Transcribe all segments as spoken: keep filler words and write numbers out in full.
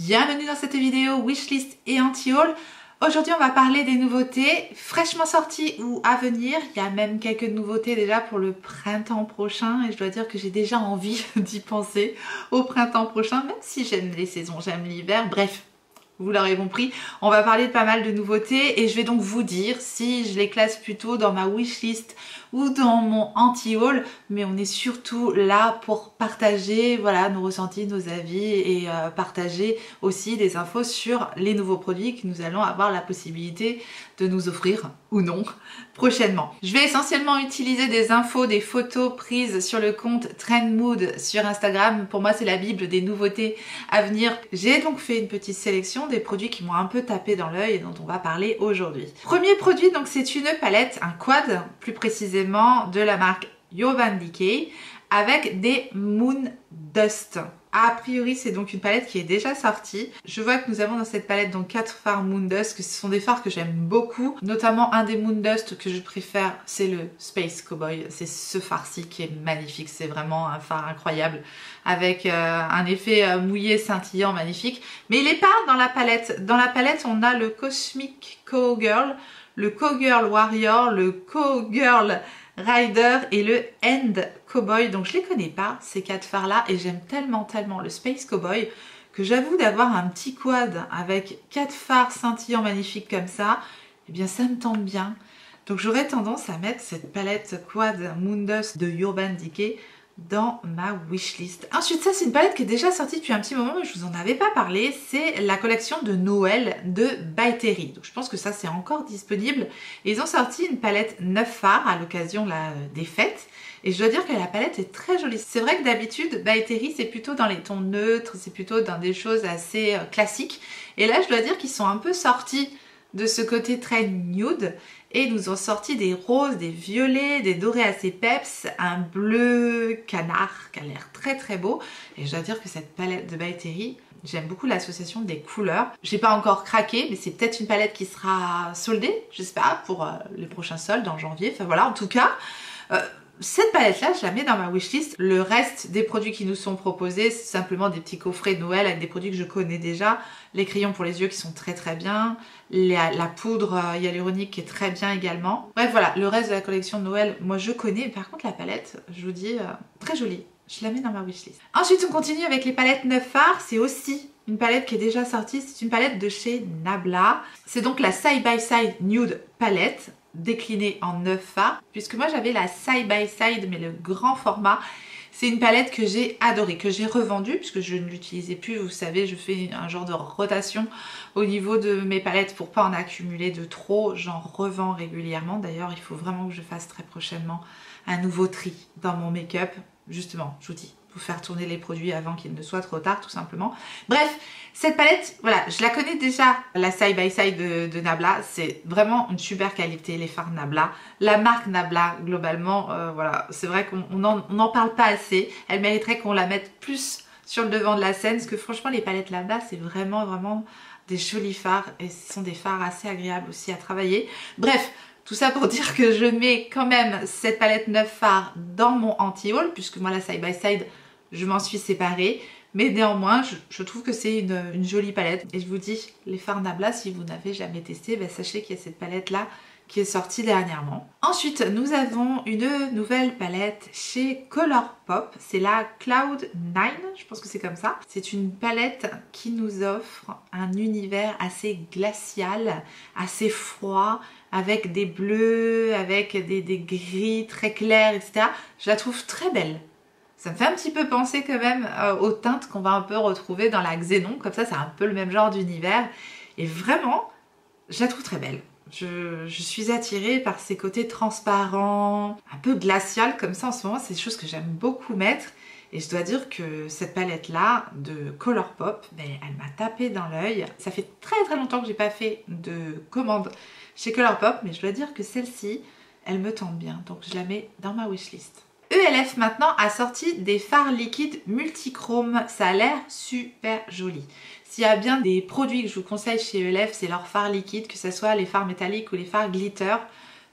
Bienvenue dans cette vidéo wishlist et anti-haul. Aujourd'hui on va parler des nouveautés fraîchement sorties ou à venir. Il y a même quelques nouveautés déjà pour le printemps prochain et je dois dire que j'ai déjà envie d'y penser au printemps prochain, même si j'aime les saisons, j'aime l'hiver, bref. Vous l'aurez compris, on va parler de pas mal de nouveautés et je vais donc vous dire si je les classe plutôt dans ma wishlist ou dans mon anti-haul, mais on est surtout là pour partager voilà, nos ressentis, nos avis et euh, partager aussi des infos sur les nouveaux produits que nous allons avoir la possibilité de nous offrir ou non prochainement. Je vais essentiellement utiliser des infos, des photos prises sur le compte Trend Mood sur Instagram. Pour moi c'est la bible des nouveautés à venir. J'ai donc fait une petite sélection des produits qui m'ont un peu tapé dans l'œil et dont on va parler aujourd'hui. Premier produit, donc c'est une palette, un quad plus précisément de la marque Urban Decay avec des Moon Dust. A priori c'est donc une palette qui est déjà sortie. Je vois que nous avons dans cette palette donc quatre fards Moon Dust, que ce sont des fards que j'aime beaucoup. Notamment un des Moon Dust que je préfère, c'est le Space Cowboy. C'est ce fard-ci qui est magnifique, c'est vraiment un fard incroyable avec euh, un effet euh, mouillé scintillant magnifique. Mais il n'est pas dans la palette. Dans la palette on a le Cosmic Cowgirl, le Cowgirl Warrior, le Cowgirl Rider et le End Cowboy. Donc je les connais pas ces quatre fards là et j'aime tellement tellement le Space Cowboy que j'avoue d'avoir un petit quad avec quatre fards scintillants magnifiques comme ça, et eh bien ça me tente bien. Donc j'aurais tendance à mettre cette palette quad Moon Dust de Urban Decay dans ma wishlist. Ensuite ça c'est une palette qui est déjà sortie depuis un petit moment mais je vous en avais pas parlé, c'est la collection de Noël de By Terry. Donc je pense que ça c'est encore disponible et ils ont sorti une palette neuf fards à l'occasion des fêtes et je dois dire que la palette est très jolie. C'est vrai que d'habitude By Terry c'est plutôt dans les tons neutres, c'est plutôt dans des choses assez classiques et là je dois dire qu'ils sont un peu sortis de ce côté très nude et nous ont sorti des roses, des violets, des dorés assez peps, un bleu canard qui a l'air très très beau et je dois dire que cette palette de By Terry, j'aime beaucoup l'association des couleurs. J'ai pas encore craqué mais c'est peut-être une palette qui sera soldée, je sais pas, pour euh, les prochains soldes en janvier, enfin voilà, en tout cas euh, cette palette là je la mets dans ma wishlist. Le reste des produits qui nous sont proposés c'est simplement des petits coffrets de Noël avec des produits que je connais déjà, les crayons pour les yeux qui sont très très bien, la, la poudre euh, hyaluronique qui est très bien également. Bref voilà, le reste de la collection de Noël moi je connais, par contre la palette je vous dis euh, très jolie, je la mets dans ma wishlist. Ensuite on continue avec les palettes neuf fards, c'est aussi une palette qui est déjà sortie, c'est une palette de chez Nabla. C'est donc la Side by Side Nude palette déclinée en neuf fards, puisque moi j'avais la Side by Side mais le grand format. C'est une palette que j'ai adorée, que j'ai revendue puisque je ne l'utilisais plus. Vous savez, je fais un genre de rotation au niveau de mes palettes pour pas en accumuler de trop. J'en revends régulièrement. D'ailleurs, il faut vraiment que je fasse très prochainement un nouveau tri dans mon make-up. Justement, je vous dis, pour faire tourner les produits avant qu'il ne soit trop tard tout simplement. Bref, cette palette, voilà, je la connais déjà, la Side by Side de, de Nabla, c'est vraiment une super qualité, les fards Nabla. La marque Nabla, globalement, euh, voilà, c'est vrai qu'on n'en parle pas assez, elle mériterait qu'on la mette plus sur le devant de la scène, parce que franchement les palettes Nabla, c'est vraiment vraiment des jolis fards, et ce sont des fards assez agréables aussi à travailler. Bref, tout ça pour dire que je mets quand même cette palette neuf fards dans mon anti-haul, puisque moi la Side by Side, je m'en suis séparée. Mais néanmoins, je, je trouve que c'est une, une jolie palette. Et je vous dis, les fards Nabla, si vous n'avez jamais testé, ben sachez qu'il y a cette palette-là qui est sortie dernièrement. Ensuite, nous avons une nouvelle palette chez Colourpop. C'est la Cloud neuf, je pense que c'est comme ça. C'est une palette qui nous offre un univers assez glacial, assez froid, avec des bleus, avec des, des gris très clairs, et cetera. Je la trouve très belle. Ça me fait un petit peu penser quand même euh, aux teintes qu'on va un peu retrouver dans la Xénon. Comme ça, c'est un peu le même genre d'univers. Et vraiment, je la trouve très belle. Je, je suis attirée par ces côtés transparents, un peu glacial comme ça en ce moment. C'est des choses que j'aime beaucoup mettre. Et je dois dire que cette palette-là de Colourpop, ben, elle m'a tapé dans l'œil. Ça fait très très longtemps que j'ai pas fait de commande chez Colourpop. Mais je dois dire que celle-ci, elle me tente bien. Donc je la mets dans ma wishlist. E L F maintenant a sorti des fards liquides multichrome, ça a l'air super joli. S'il y a bien des produits que je vous conseille chez E L F, c'est leurs fards liquides, que ce soit les fards métalliques ou les fards glitter.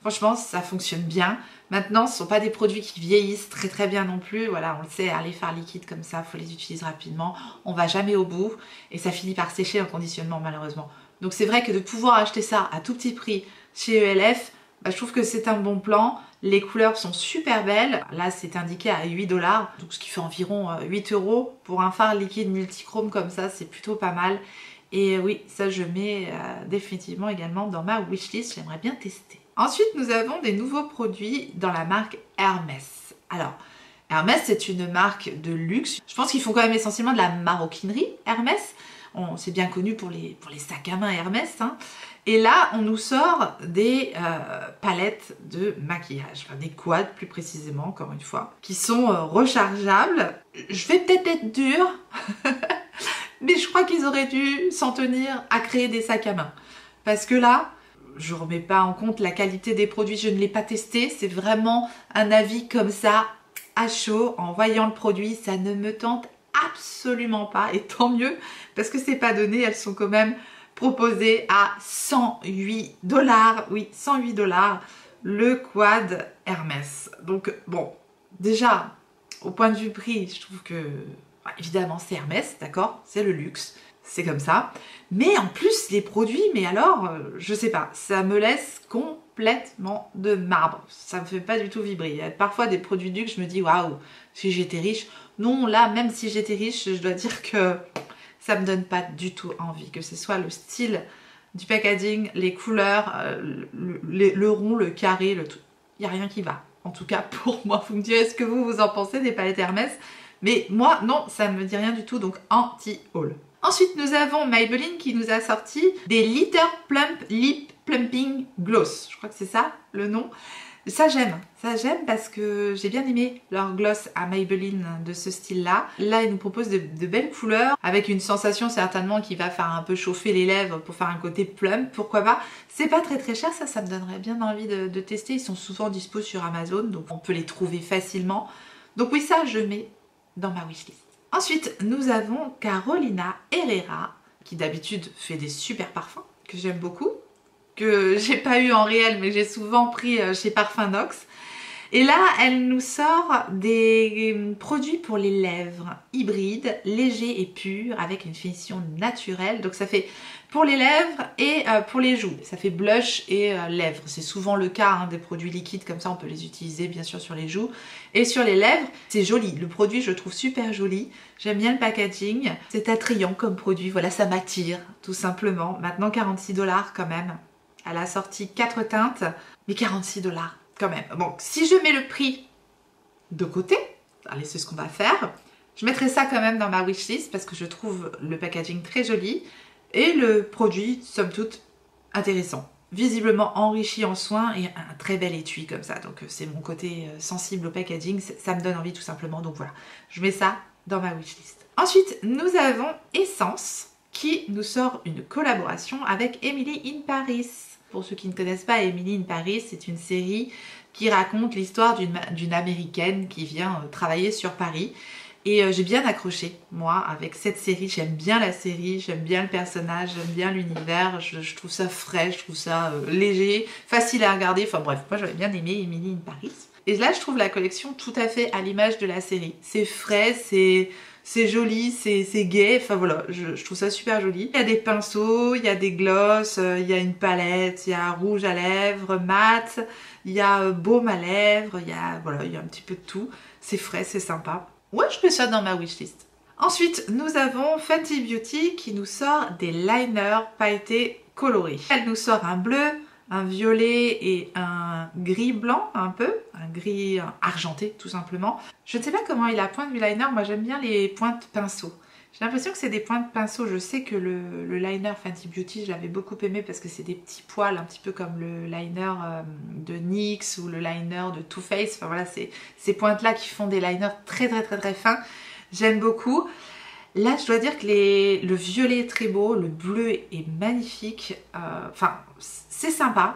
Franchement, ça fonctionne bien. Maintenant, ce ne sont pas des produits qui vieillissent très très bien non plus. Voilà, on le sait, les fards liquides comme ça, il faut les utiliser rapidement. On va jamais au bout et ça finit par sécher en conditionnement malheureusement. Donc c'est vrai que de pouvoir acheter ça à tout petit prix chez E L F, bah, je trouve que c'est un bon plan. Les couleurs sont super belles. Là, c'est indiqué à huit dollars, donc ce qui fait environ huit euros. Pour un fard liquide multichrome comme ça, c'est plutôt pas mal. Et oui, ça je mets euh, définitivement également dans ma wishlist. J'aimerais bien tester. Ensuite, nous avons des nouveaux produits dans la marque Hermès. Alors, Hermès, c'est une marque de luxe. Je pense qu'ils font quand même essentiellement de la maroquinerie, Hermès. C'est bien connu pour les, pour les sacs à main Hermès. Hein. Et là, on nous sort des euh, palettes de maquillage, enfin des quads plus précisément, encore une fois, qui sont euh, rechargeables. Je vais peut-être être dure, mais je crois qu'ils auraient dû s'en tenir à créer des sacs à main. Parce que là, je ne remets pas en compte la qualité des produits, je ne l'ai pas testé. C'est vraiment un avis comme ça, à chaud, en voyant le produit, ça ne me tente absolument pas. Et tant mieux, parce que c'est pas donné, elles sont quand même proposées à cent huit dollars. Oui, cent huit dollars, le quad Hermès. Donc bon, déjà, au point de vue prix, je trouve que, évidemment, c'est Hermès, d'accord, c'est le luxe. C'est comme ça. Mais en plus, les produits, mais alors, euh, je sais pas, ça me laisse complètement de marbre. Ça me fait pas du tout vibrer. Il y a parfois des produits luxe, je me dis, waouh, si j'étais riche. Non, là, même si j'étais riche, je dois dire que ça me donne pas du tout envie. Que ce soit le style du packaging, les couleurs, euh, le, le, le rond, le carré, le tout. Il n'y a rien qui va. En tout cas, pour moi, vous me direz ce que vous, vous en pensez des palettes Hermès. Mais moi, non, ça ne me dit rien du tout, donc anti-haul. Ensuite, nous avons Maybelline qui nous a sorti des Litter Plump Lip Plumping Gloss. Je crois que c'est ça le nom. Ça j'aime, ça j'aime parce que j'ai bien aimé leur gloss à Maybelline de ce style-là. Là, ils nous proposent de, de belles couleurs avec une sensation certainement qui va faire un peu chauffer les lèvres pour faire un côté plump, pourquoi pas. C'est pas très très cher, ça, ça me donnerait bien envie de, de tester. Ils sont souvent dispo sur Amazon, donc on peut les trouver facilement. Donc oui, ça je mets dans ma wishlist. Ensuite, nous avons Carolina Herrera, qui d'habitude fait des super parfums, que j'aime beaucoup, que j'ai pas eu en réel, mais j'ai souvent pris chez Parfum Nox. Et là, elle nous sort des produits pour les lèvres, hybrides, légers et purs, avec une finition naturelle. Donc ça fait pour les lèvres et euh, pour les joues. Ça fait blush et euh, lèvres. C'est souvent le cas hein, des produits liquides, comme ça on peut les utiliser bien sûr sur les joues. Et sur les lèvres, c'est joli. Le produit, je le trouve super joli. J'aime bien le packaging. C'est attrayant comme produit. Voilà, ça m'attire, tout simplement. Maintenant, quarante-six dollars quand même. Elle a sorti quatre teintes, mais quarante-six dollars quand même. Bon, si je mets le prix de côté, allez, c'est ce qu'on va faire. Je mettrai ça quand même dans ma wishlist parce que je trouve le packaging très joli et le produit, somme toute, intéressant. Visiblement enrichi en soins et un très bel étui comme ça. Donc c'est mon côté sensible au packaging, ça me donne envie tout simplement. Donc voilà, je mets ça dans ma wishlist. Ensuite, nous avons Essence qui nous sort une collaboration avec Emily in Paris. Pour ceux qui ne connaissent pas, Emily in Paris, c'est une série qui raconte l'histoire d'une d'une américaine qui vient euh, travailler sur Paris. Et euh, j'ai bien accroché, moi, avec cette série. J'aime bien la série, j'aime bien le personnage, j'aime bien l'univers. Je, je trouve ça frais, je trouve ça euh, léger, facile à regarder. Enfin bref, moi j'avais bien aimé Emily in Paris. Et là, je trouve la collection tout à fait à l'image de la série. C'est frais, c'est... C'est joli, c'est gai, enfin voilà, je, je trouve ça super joli. Il y a des pinceaux, il y a des glosses, euh, il y a une palette, il y a rouge à lèvres, mat, il y a euh, baume à lèvres, il y a, voilà, il y a un petit peu de tout. C'est frais, c'est sympa. Ouais, je mets ça dans ma wishlist. Ensuite, nous avons Fenty Beauty qui nous sort des liners pailletés colorés. Elle nous sort un bleu, un violet et un gris blanc un peu, un gris argenté tout simplement. Je ne sais pas comment est la pointe du liner, moi j'aime bien les pointes pinceau. J'ai l'impression que c'est des pointes pinceau, je sais que le, le liner Fenty Beauty je l'avais beaucoup aimé parce que c'est des petits poils un petit peu comme le liner euh, de N Y X ou le liner de Too Faced, enfin voilà, c'est ces pointes là qui font des liners très très très très fins, j'aime beaucoup. Là, je dois dire que les, le violet est très beau, le bleu est magnifique. Euh, enfin, c'est sympa.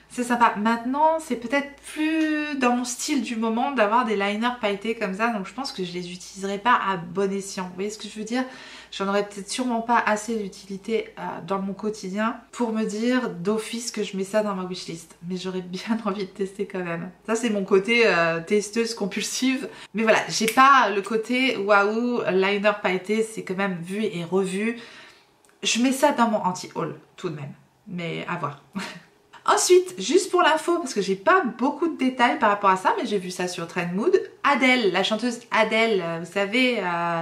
c'est sympa. Maintenant, c'est peut-être plus dans mon style du moment d'avoir des liners pailletés comme ça, donc je pense que je les utiliserai pas à bon escient. Vous voyez ce que je veux dire? J'en aurais peut-être sûrement pas assez d'utilité euh, dans mon quotidien pour me dire d'office que je mets ça dans ma wishlist. Mais j'aurais bien envie de tester quand même. Ça, c'est mon côté euh, testeuse compulsive. Mais voilà, j'ai pas le côté waouh, liner pailleté, c'est quand même vu et revu. Je mets ça dans mon anti-haul tout de même. Mais à voir. Ensuite, juste pour l'info, parce que j'ai pas beaucoup de détails par rapport à ça, mais j'ai vu ça sur Trendmood, Adele, la chanteuse Adele, vous savez, euh,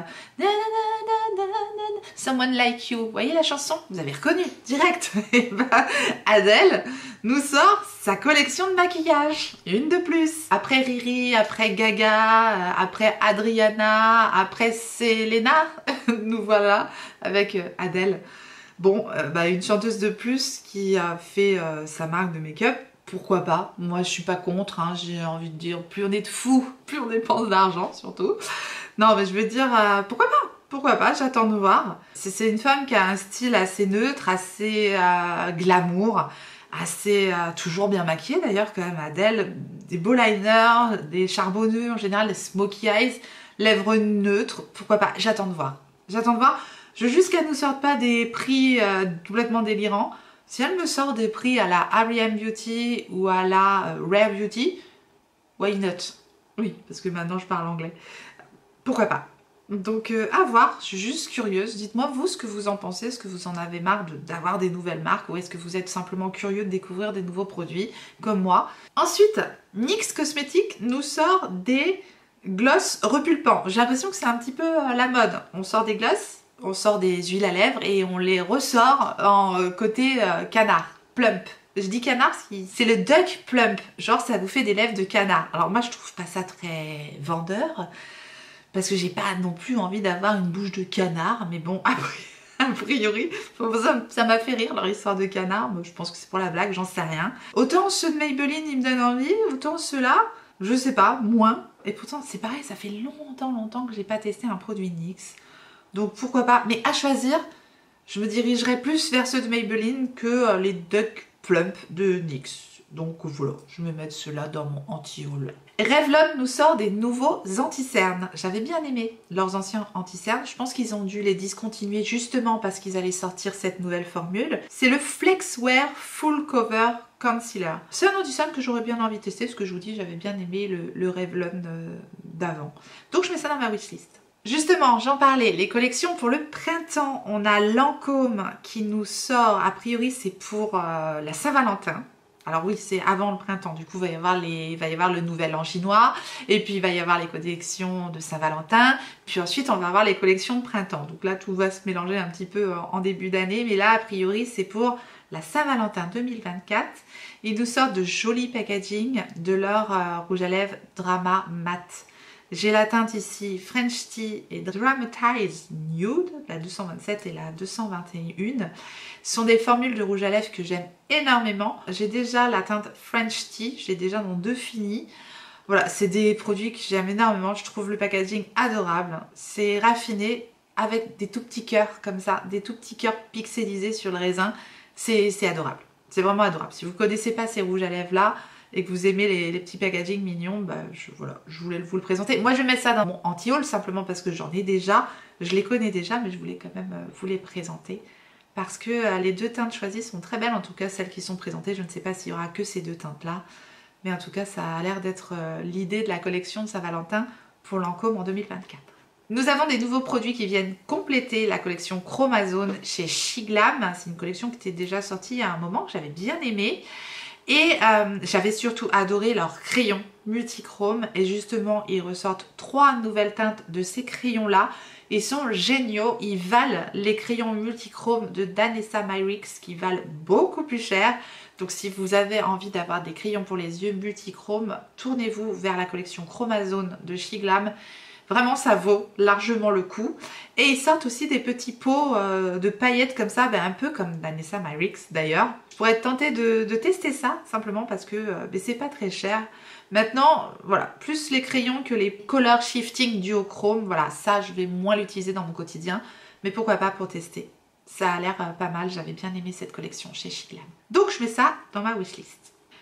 Someone Like You, vous voyez la chanson? Vous avez reconnu, direct. Et bah, Adele nous sort sa collection de maquillage, une de plus. Après Riri, après Gaga, après Adriana, après Selena, nous voilà avec Adele. Bon, euh, bah, une chanteuse de plus qui a fait euh, sa marque de make-up, pourquoi pas? Moi, je suis pas contre, hein, j'ai envie de dire, plus on est de fous, plus on dépense d'argent, surtout. Non, mais je veux dire, euh, pourquoi pas? Pourquoi pas? J'attends de voir. C'est une femme qui a un style assez neutre, assez euh, glamour, assez euh, toujours bien maquillée d'ailleurs, quand même, Adele. Des beaux liners, des charbonneux en général, des smokey eyes, lèvres neutres, pourquoi pas? J'attends de voir. J'attends de voir. Je veux juste qu'elle ne nous sorte pas des prix euh, complètement délirants. Si elle me sort des prix à la R E M Beauty ou à la euh, Rare Beauty, why not? Oui, parce que maintenant je parle anglais. Pourquoi pas? Donc euh, à voir, je suis juste curieuse. Dites-moi vous ce que vous en pensez, est-ce que vous en avez marre d'avoir des nouvelles marques ou est-ce que vous êtes simplement curieux de découvrir des nouveaux produits comme moi. Ensuite, N Y X Cosmetics nous sort des gloss repulpants. J'ai l'impression que c'est un petit peu euh, la mode. On sort des gloss, on sort des huiles à lèvres et on les ressort en euh, côté euh, canard, plump. Je dis canard, c'est le duck plump, genre ça vous fait des lèvres de canard. Alors moi je trouve pas ça très vendeur, parce que j'ai pas non plus envie d'avoir une bouche de canard, mais bon, après, a priori, ça m'a fait rire leur histoire de canard, mais je pense que c'est pour la blague, j'en sais rien. Autant ceux de Maybelline ils me donnent envie, autant ceux-là, je sais pas, moins. Et pourtant c'est pareil, ça fait longtemps longtemps que j'ai pas testé un produit N Y X. Donc pourquoi pas, mais à choisir, je me dirigerai plus vers ceux de Maybelline que les Duck Plump de N Y X. Donc voilà, je vais mettre ceux-là dans mon anti-haul. Revlon nous sort des nouveaux anti-cernes. J'avais bien aimé leurs anciens anti-cernes. Je pense qu'ils ont dû les discontinuer justement parce qu'ils allaient sortir cette nouvelle formule. C'est le Flex Wear Full Cover Concealer. C'est un anti-cerne que j'aurais bien envie de tester, parce que je vous dis, j'avais bien aimé le, le Revlon euh, d'avant. Donc je mets ça dans ma wishlist. Justement, j'en parlais, les collections pour le printemps. On a Lancôme qui nous sort, a priori c'est pour euh, la Saint-Valentin. Alors oui, c'est avant le printemps, du coup il va y avoir, les, il va y avoir le nouvel an chinois, et puis il va y avoir les collections de Saint-Valentin, puis ensuite on va avoir les collections de printemps. Donc là tout va se mélanger un petit peu en début d'année, mais là a priori c'est pour la Saint-Valentin deux mille vingt-quatre. Ils nous sortent de jolis packaging de leur euh, rouge à lèvres Drama Matte. J'ai la teinte ici French Tea et Dramatized Nude, la deux cent vingt-sept et la deux cent vingt et un. Ce sont des formules de rouge à lèvres que j'aime énormément. J'ai déjà la teinte French Tea, j'ai déjà mon deux fini. Voilà, c'est des produits que j'aime énormément. Je trouve le packaging adorable. C'est raffiné avec des tout petits cœurs comme ça, des tout petits cœurs pixelisés sur le raisin. C'est adorable. C'est vraiment adorable. Si vous ne connaissez pas ces rouges à lèvres là, et que vous aimez les, les petits packaging mignons, bah je, voilà, je voulais vous le présenter. Moi je vais mettre ça dans mon anti-haul simplement parce que j'en ai déjà, je les connais déjà, mais je voulais quand même vous les présenter parce que euh, les deux teintes choisies sont très belles, en tout cas celles qui sont présentées. Je ne sais pas s'il y aura que ces deux teintes là, mais en tout cas ça a l'air d'être euh, l'idée de la collection de Saint-Valentin pour Lancôme en deux mille vingt-quatre. Nous avons des nouveaux produits qui viennent compléter la collection Chromazone chez Shiglam. C'est une collection qui était déjà sortie il y a un moment, que j'avais bien aimée. Et euh, j'avais surtout adoré leurs crayons multichrome. Et justement, ils ressortent trois nouvelles teintes de ces crayons-là. Ils sont géniaux. Ils valent les crayons multichrome de Danessa Myricks qui valent beaucoup plus cher. Donc si vous avez envie d'avoir des crayons pour les yeux multichrome, tournez-vous vers la collection Chromazone de Shiglam. Vraiment, ça vaut largement le coup. Et ils sortent aussi des petits pots euh, de paillettes comme ça, ben, un peu comme Danessa Myricks d'ailleurs. Je pourrais être tentée de, de tester ça, simplement parce que euh, ben, c'est pas très cher. Maintenant, voilà, plus les crayons que les color shifting duochrome, voilà, ça je vais moins l'utiliser dans mon quotidien. Mais pourquoi pas pour tester. Ça a l'air euh, pas mal, j'avais bien aimé cette collection chez Shiglam. Donc je mets ça dans ma wishlist.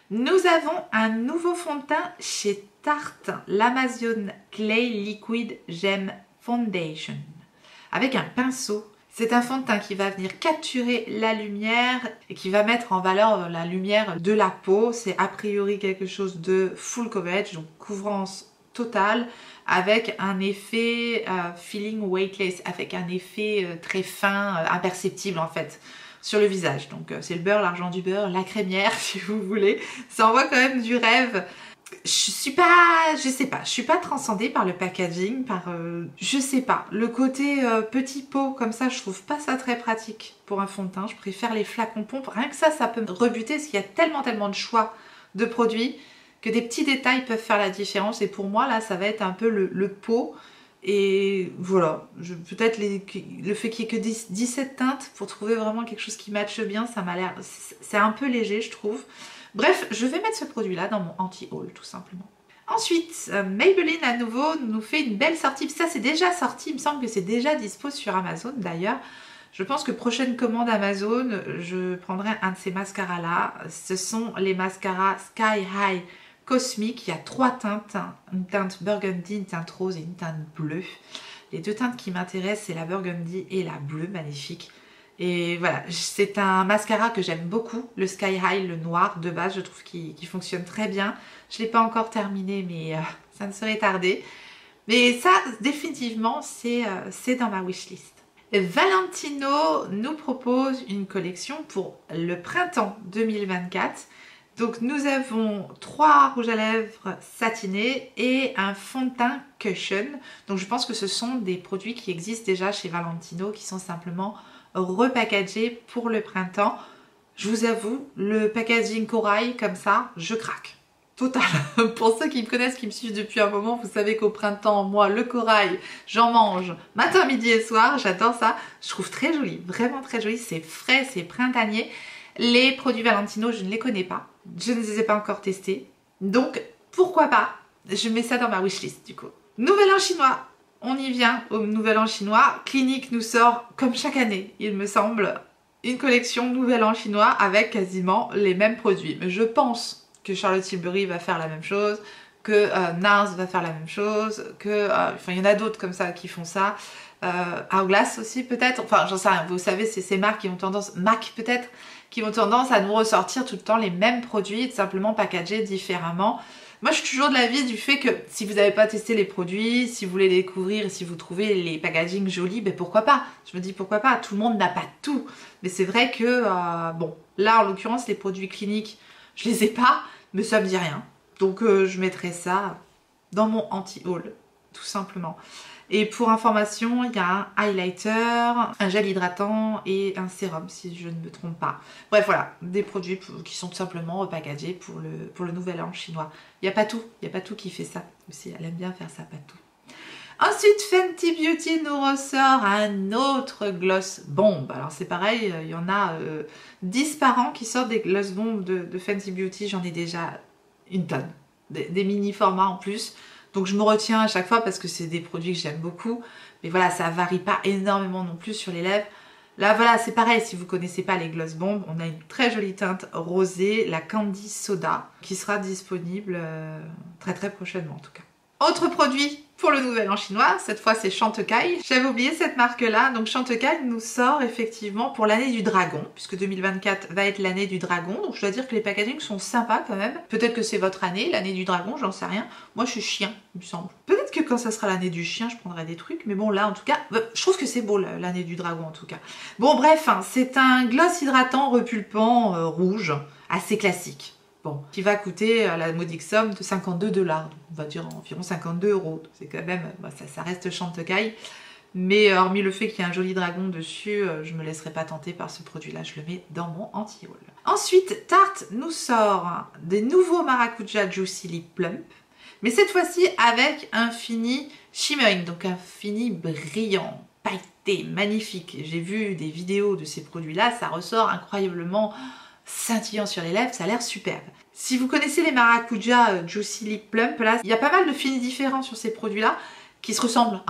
Nous avons un nouveau fond de teint chez Tarte, l'Amazon Clay Liquid Gem Foundation, avec un pinceau. C'est un fond de teint qui va venir capturer la lumière et qui va mettre en valeur la lumière de la peau. C'est a priori quelque chose de full coverage, donc couvrance totale, avec un effet euh, feeling weightless, avec un effet euh, très fin, euh, imperceptible en fait, sur le visage. Donc euh, c'est le beurre, l'argent du beurre, la crémière si vous voulez. Ça envoie quand même du rêve. Je suis pas, je sais pas, je suis pas transcendée par le packaging, par, euh, je sais pas, le côté euh, petit pot comme ça, je trouve pas ça très pratique pour un fond de teint. Je préfère les flacons pompes, rien que ça, ça peut me rebuter parce qu'il y a tellement tellement de choix de produits que des petits détails peuvent faire la différence. Et pour moi là, ça va être un peu le, le pot. Et voilà, peut-être le fait qu'il n'y ait que dix-sept teintes pour trouver vraiment quelque chose qui matche bien, ça m'a l'air, c'est un peu léger je trouve. Bref, je vais mettre ce produit-là dans mon anti-haul, tout simplement. Ensuite, euh, Maybelline à nouveau nous fait une belle sortie. Ça, c'est déjà sorti, il me semble que c'est déjà dispo sur Amazon d'ailleurs. Je pense que prochaine commande Amazon, je prendrai un de ces mascaras-là. Ce sont les mascaras Sky High Cosmic. Il y a trois teintes, une teinte burgundy, une teinte rose et une teinte bleue. Les deux teintes qui m'intéressent, c'est la burgundy et la bleue, magnifique. Et voilà, c'est un mascara que j'aime beaucoup, le Sky High, le noir de base, je trouve qu'il qu'il fonctionne très bien. Je ne l'ai pas encore terminé, mais euh, ça ne serait tardé. Mais ça, définitivement, c'est euh, dans ma wishlist. Valentino nous propose une collection pour le printemps deux mille vingt-quatre. Donc nous avons trois rouges à lèvres satinés et un fond de teint cushion. Donc je pense que ce sont des produits qui existent déjà chez Valentino, qui sont simplement repackagé pour le printemps. Je vous avoue, le packaging corail comme ça, je craque. Total. Pour ceux qui me connaissent, qui me suivent depuis un moment, vous savez qu'au printemps, moi, le corail, j'en mange matin, midi et soir. J'adore ça. Je trouve très joli, vraiment très joli. C'est frais, c'est printanier. Les produits Valentino, je ne les connais pas. Je ne les ai pas encore testés. Donc, pourquoi pas? Je mets ça dans ma wishlist du coup. Nouvel an chinois. On y vient au Nouvel An chinois. Clinique nous sort, comme chaque année, il me semble, une collection Nouvel An chinois avec quasiment les mêmes produits. Mais je pense que Charlotte Tilbury va faire la même chose, que euh, Nars va faire la même chose, que, euh, enfin, il y en a d'autres comme ça qui font ça. Euh, Hourglass aussi peut-être. Enfin, j'en sais rien. Vous savez, c'est ces marques qui ont tendance, Mac peut-être, qui ont tendance à nous ressortir tout le temps les mêmes produits, simplement packagés différemment. Moi, je suis toujours de l'avis du fait que si vous n'avez pas testé les produits, si vous voulez les découvrir, si vous trouvez les packagings jolis, ben pourquoi pas? Je me dis pourquoi pas, tout le monde n'a pas tout. Mais c'est vrai que, euh, bon, là en l'occurrence, les produits cliniques, je les ai pas, mais ça me dit rien. Donc euh, je mettrai ça dans mon anti-haul, tout simplement. Et pour information, il y a un highlighter, un gel hydratant et un sérum si je ne me trompe pas. Bref voilà, des produits qui sont tout simplement repackagés pour le, pour le Nouvel An chinois. Il n'y a pas tout, il n'y a pas tout qui fait ça aussi, elle aime bien faire ça, pas tout. Ensuite, Fenty Beauty nous ressort un autre gloss bomb. Alors c'est pareil, il y en a euh, dix par an qui sortent des gloss bombs de, de Fenty Beauty, j'en ai déjà une tonne, des, des mini formats en plus. Donc je me retiens à chaque fois parce que c'est des produits que j'aime beaucoup. Mais voilà, ça varie pas énormément non plus sur les lèvres. Là voilà, c'est pareil, si vous connaissez pas les gloss bombs, on a une très jolie teinte rosée, la Candy Soda, qui sera disponible euh, très très prochainement en tout cas. Autre produit pour le Nouvel An chinois, cette fois c'est Chantecaille. J'avais oublié cette marque-là, donc Chantecaille nous sort effectivement pour l'année du dragon, puisque deux mille vingt-quatre va être l'année du dragon, donc je dois dire que les packagings sont sympas quand même. Peut-être que c'est votre année, l'année du dragon, j'en sais rien. Moi je suis chien, il me semble. Peut-être que quand ça sera l'année du chien, je prendrai des trucs, mais bon là en tout cas, je trouve que c'est beau l'année du dragon en tout cas. Bon bref, hein, c'est un gloss hydratant repulpant euh, rouge, assez classique. Bon, qui va coûter la modique somme de cinquante-deux dollars, on va dire environ cinquante-deux euros. C'est quand même, bah, ça, ça reste Chantecaille. Mais hormis le fait qu'il y a un joli dragon dessus, je ne me laisserai pas tenter par ce produit-là, je le mets dans mon anti-haul. Ensuite, Tarte nous sort des nouveaux Maracuja Juicy Lip Plump, mais cette fois-ci avec un fini shimmering, donc un fini brillant, pailleté, magnifique. J'ai vu des vidéos de ces produits-là, ça ressort incroyablement scintillant sur les lèvres, ça a l'air superbe. Si vous connaissez les Maracuja Juicy Lip Plump, là, il y a pas mal de finis différents sur ces produits-là qui se ressemblent un peu.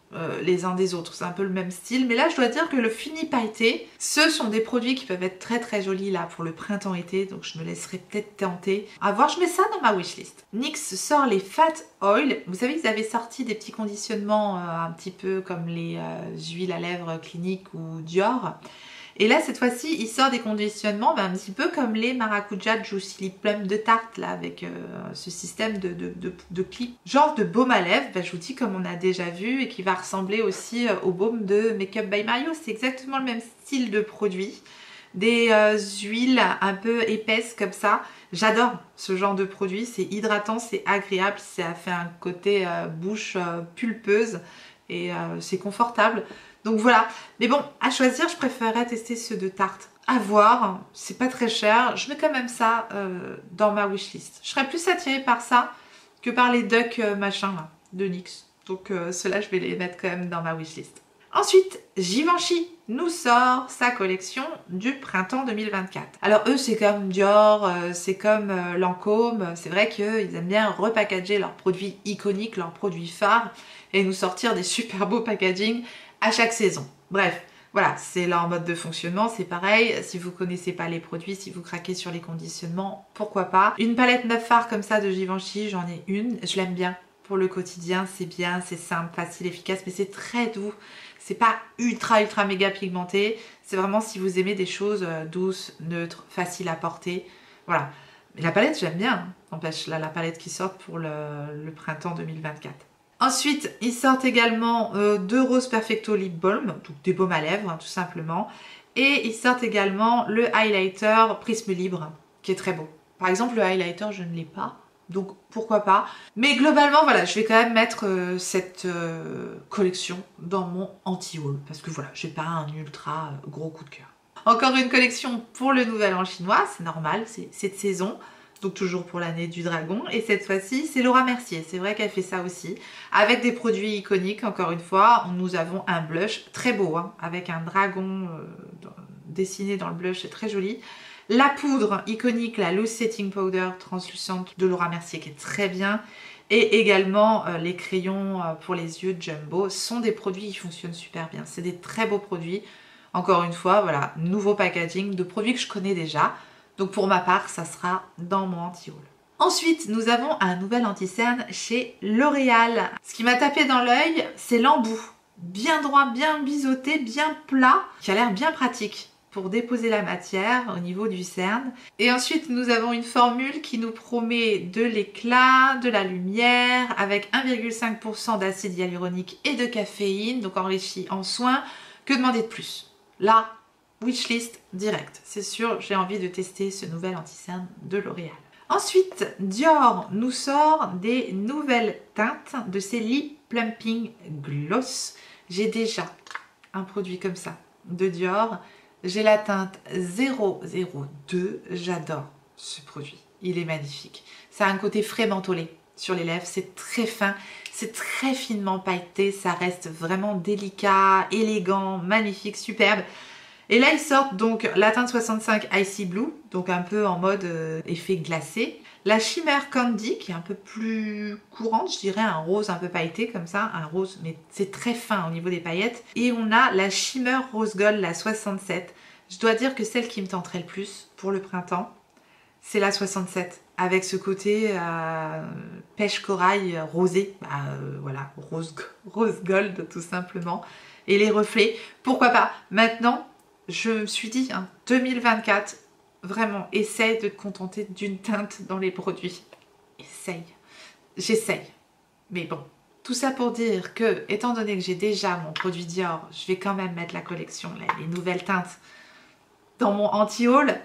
euh, les uns des autres, c'est un peu le même style, mais là je dois dire que le fini pailleté, ce sont des produits qui peuvent être très très jolis là pour le printemps-été, donc je me laisserai peut-être tenter. À voir, je mets ça dans ma wishlist. N Y X sort les Fat Oil, vous savez qu'ils avaient sorti des petits conditionnements euh, un petit peu comme les euh, huiles à lèvres Clinique ou Dior. Et là, cette fois-ci, il sort des conditionnements ben, un petit peu comme les Maracuja Juicy Lip Plum de Tarte, là, avec euh, ce système de, de, de, de clip. Genre de baume à lèvres, ben, je vous dis, comme on a déjà vu, et qui va ressembler aussi euh, au baume de Make Up by Mario. C'est exactement le même style de produit. Des euh, huiles un peu épaisses comme ça. J'adore ce genre de produit. C'est hydratant, c'est agréable, ça fait un côté euh, bouche euh, pulpeuse et euh, c'est confortable. Donc voilà, mais bon, à choisir, je préférerais tester ceux de Tarte. À voir, c'est pas très cher. Je mets quand même ça euh, dans ma wishlist. Je serais plus attirée par ça que par les Duck euh, machin là, de N Y X. Donc euh, ceux-là, je vais les mettre quand même dans ma wishlist. Ensuite, Givenchy nous sort sa collection du printemps deux mille vingt-quatre. Alors eux, c'est comme Dior, euh, c'est comme euh, Lancôme. C'est vrai qu'ils aiment bien repackager leurs produits iconiques, leurs produits phares, et nous sortir des super beaux packaging à chaque saison. Bref, voilà, c'est leur mode de fonctionnement, c'est pareil. Si vous connaissez pas les produits, si vous craquez sur les conditionnements, pourquoi pas. Une palette neuf phares comme ça de Givenchy, j'en ai une, je l'aime bien. Pour le quotidien, c'est bien, c'est simple, facile, efficace, mais c'est très doux. C'est pas ultra ultra méga pigmenté. C'est vraiment si vous aimez des choses douces, neutres, faciles à porter. Voilà. Mais la palette, j'aime bien. N'empêche, là, la palette qui sort pour le, le printemps deux mille vingt-quatre. Ensuite, ils sortent également euh, deux Rose Perfecto Lip Balm, donc des baumes à lèvres, hein, tout simplement. Et ils sortent également le highlighter Prisme Libre, qui est très beau. Par exemple, le highlighter, je ne l'ai pas. Donc pourquoi pas. Mais globalement, voilà, je vais quand même mettre euh, cette euh, collection dans mon anti-haul. Parce que voilà, j'ai pas un ultra euh, gros coup de cœur. Encore une collection pour le Nouvel An chinois, c'est normal, c'est cette saison. Donc toujours pour l'année du dragon. Et cette fois-ci, c'est Laura Mercier. C'est vrai qu'elle fait ça aussi. Avec des produits iconiques, encore une fois. Nous avons un blush très beau, hein, avec un dragon euh, dessiné dans le blush, c'est très joli. La poudre iconique, la Loose Setting Powder translucente de Laura Mercier qui est très bien. Et également euh, les crayons euh, pour les yeux Jumbo sont des produits qui fonctionnent super bien. C'est des très beaux produits. Encore une fois, voilà, nouveau packaging de produits que je connais déjà. Donc pour ma part, ça sera dans mon anti-haul. Ensuite, nous avons un nouvel anti-cerne chez L'Oréal. Ce qui m'a tapé dans l'œil, c'est l'embout. Bien droit, bien biseauté, bien plat, qui a l'air bien pratique pour déposer la matière au niveau du cerne. Et ensuite, nous avons une formule qui nous promet de l'éclat, de la lumière, avec un virgule cinq pour cent d'acide hyaluronique et de caféine, donc enrichi en soins. Que demander de plus? Là, wishlist direct. C'est sûr, j'ai envie de tester ce nouvel anti-cerne de L'Oréal. Ensuite, Dior nous sort des nouvelles teintes de ses Lip Plumping Gloss. J'ai déjà un produit comme ça de Dior. J'ai la teinte zéro zéro deux. J'adore ce produit. Il est magnifique. Ça a un côté frais mentholé sur les lèvres. C'est très fin. C'est très finement pailleté. Ça reste vraiment délicat, élégant, magnifique, superbe. Et là, ils sortent donc la teinte soixante-cinq Icy Blue, donc un peu en mode euh, effet glacé. La Shimmer Candy, qui est un peu plus courante, je dirais un rose un peu pailleté comme ça, un rose, mais c'est très fin au niveau des paillettes. Et on a la Shimmer Rose Gold, la soixante-sept. Je dois dire que celle qui me tenterait le plus pour le printemps, c'est la soixante-sept. Avec ce côté euh, pêche corail rosé, bah, euh, voilà, rose, rose gold tout simplement. Et les reflets, pourquoi pas. Maintenant, je me suis dit, hein, deux mille vingt-quatre, vraiment, essaye de te contenter d'une teinte dans les produits. Essaye. J'essaye. Mais bon, tout ça pour dire que, étant donné que j'ai déjà mon produit Dior, je vais quand même mettre la collection, là, les nouvelles teintes, dans mon anti-haul,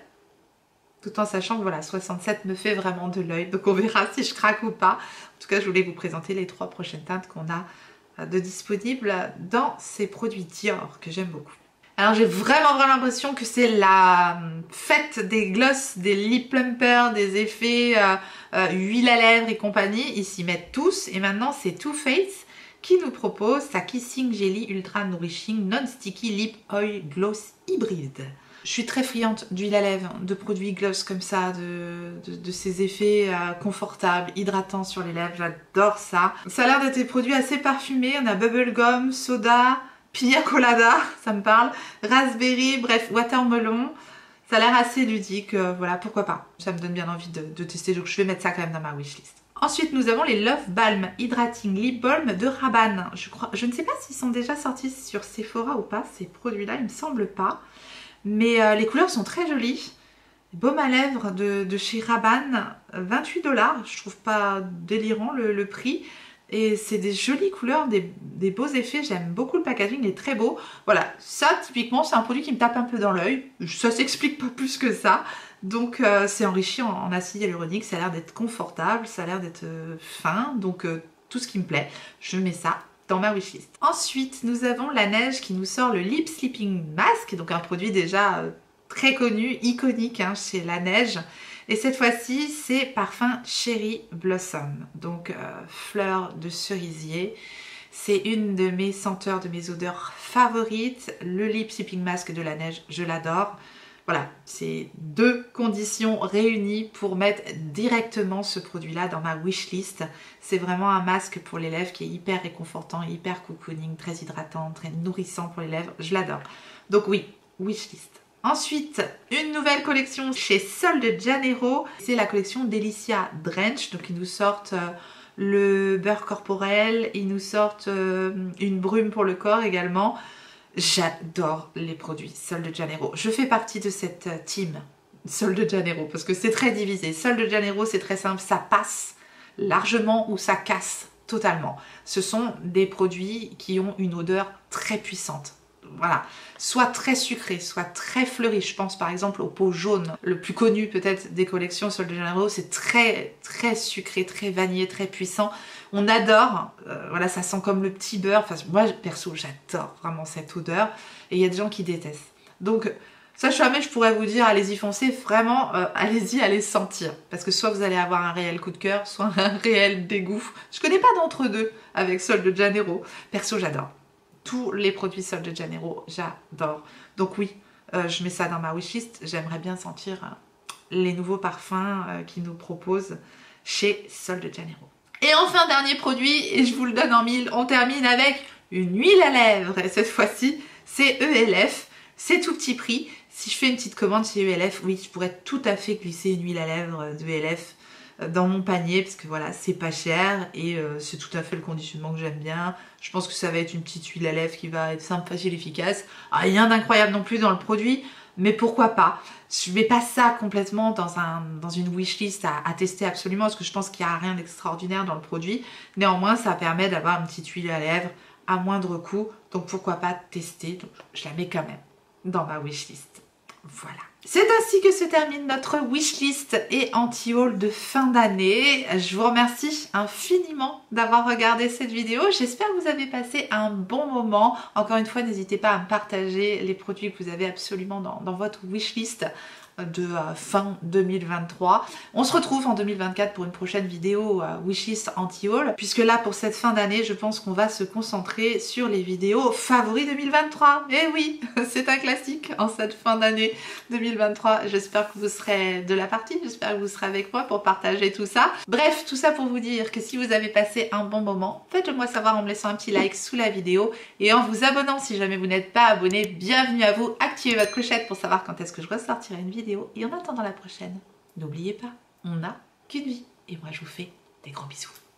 tout en sachant que voilà, soixante-sept me fait vraiment de l'œil. Donc on verra si je craque ou pas. En tout cas, je voulais vous présenter les trois prochaines teintes qu'on a de disponibles dans ces produits Dior que j'aime beaucoup. Alors j'ai vraiment vraiment l'impression que c'est la fête des gloss, des lip plumpers, des effets euh, euh, huile à lèvres et compagnie. Ils s'y mettent tous. Et maintenant c'est Too Faced qui nous propose sa Kissing Jelly Ultra Nourishing Non Sticky Lip Oil Gloss Hybride. Je suis très friande d'huile à lèvres, de produits gloss comme ça, de, de, de ces effets euh, confortables, hydratants sur les lèvres, j'adore ça. Ça a l'air d'être des produits assez parfumés, on a bubblegum, soda, pina colada, ça me parle, raspberry, bref, watermelon. Ça a l'air assez ludique, euh, voilà, pourquoi pas. Ça me donne bien envie de, de tester, donc je vais mettre ça quand même dans ma wishlist. Ensuite, nous avons les Love Balm Hydrating Lip Balm de Rabanne. Je, crois, je ne sais pas s'ils sont déjà sortis sur Sephora ou pas, ces produits-là, il me semble pas. Mais euh, les couleurs sont très jolies. Baume à lèvres de, de chez Rabanne, vingt-huit dollars. Je trouve pas délirant le, le prix. Et c'est des jolies couleurs, des, des beaux effets. J'aime beaucoup le packaging, il est très beau. Voilà, ça typiquement, c'est un produit qui me tape un peu dans l'œil. Ça s'explique pas plus que ça. Donc euh, c'est enrichi en, en acide hyaluronique, ça a l'air d'être confortable, ça a l'air d'être euh, fin, donc euh, tout ce qui me plaît, je mets ça dans ma wishlist. Ensuite, nous avons la neige qui nous sort le Lip Sleeping Mask, donc un produit déjà euh, très connu, iconique hein, chez la neige. Et cette fois-ci, c'est parfum Cherry Blossom, donc euh, fleur de cerisier. C'est une de mes senteurs, de mes odeurs favorites. Le Lip Sleeping Mask de la neige, je l'adore. Voilà, c'est deux conditions réunies pour mettre directement ce produit-là dans ma wishlist. C'est vraiment un masque pour les lèvres qui est hyper réconfortant, hyper cocooning, très hydratant, très nourrissant pour les lèvres. Je l'adore. Donc oui, wishlist. Ensuite, une nouvelle collection chez Sol de Janeiro. C'est la collection Delicia Drench. Donc ils nous sortent euh, le beurre corporel, ils nous sortent euh, une brume pour le corps également. J'adore les produits Sol de Janeiro. Je fais partie de cette team Sol de Janeiro parce que c'est très divisé. Sol de Janeiro, c'est très simple, ça passe largement ou ça casse totalement. Ce sont des produits qui ont une odeur très puissante. Voilà, soit très sucré, soit très fleuri. Je pense par exemple au pot jaune, le plus connu peut-être des collections Sol de Janeiro, c'est très très sucré, très vanillé, très puissant. On adore, euh, voilà, ça sent comme le petit beurre. Enfin, moi perso, j'adore vraiment cette odeur. Et il y a des gens qui détestent. Donc, ça jamais je pourrais vous dire, allez-y foncez, vraiment, euh, allez-y, allez sentir. Parce que soit vous allez avoir un réel coup de cœur, soit un réel dégoût. Je connais pas d'entre-deux avec Sol de Janeiro. Perso, j'adore. Tous les produits Sol de Janeiro, j'adore. Donc oui, euh, je mets ça dans ma wishlist. J'aimerais bien sentir euh, les nouveaux parfums euh, qu'ils nous proposent chez Sol de Janeiro. Et enfin, dernier produit, et je vous le donne en mille, on termine avec une huile à lèvres. Et cette fois-ci, c'est E L F. C'est tout petit prix. Si je fais une petite commande chez E L F, oui, je pourrais tout à fait glisser une huile à lèvres de E L F dans mon panier parce que voilà, c'est pas cher et euh, c'est tout à fait le conditionnement que j'aime bien. Je pense que ça va être une petite huile à lèvres qui va être simple, facile, efficace. Ah, rien d'incroyable non plus dans le produit, mais pourquoi pas. Je mets pas ça complètement dans, un, dans une wishlist à, à tester absolument parce que je pense qu'il n'y a rien d'extraordinaire dans le produit. Néanmoins, ça permet d'avoir une petite huile à lèvres à moindre coût, donc pourquoi pas tester. Donc, je la mets quand même dans ma wishlist. Voilà. C'est ainsi que se termine notre wishlist et anti-haul de fin d'année. Je vous remercie infiniment d'avoir regardé cette vidéo. J'espère que vous avez passé un bon moment. Encore une fois, n'hésitez pas à me partager les produits que vous avez absolument dans, dans votre wishlist de euh, fin deux mille vingt-trois. On se retrouve en deux mille vingt-quatre pour une prochaine vidéo euh, wishlist anti-haul, puisque là pour cette fin d'année je pense qu'on va se concentrer sur les vidéos favoris deux mille vingt-trois. Et oui, c'est un classique en cette fin d'année deux mille vingt-trois. J'espère que vous serez de la partie, j'espère que vous serez avec moi pour partager tout ça. Bref, tout ça pour vous dire que si vous avez passé un bon moment, faites-le moi savoir en me laissant un petit like sous la vidéo et en vous abonnant si jamais vous n'êtes pas abonné. Bienvenue à vous, activez votre clochette pour savoir quand est-ce que je ressortirai une vidéo. Et en attendant la prochaine, n'oubliez pas, on n'a qu'une vie. Et moi je vous fais des gros bisous.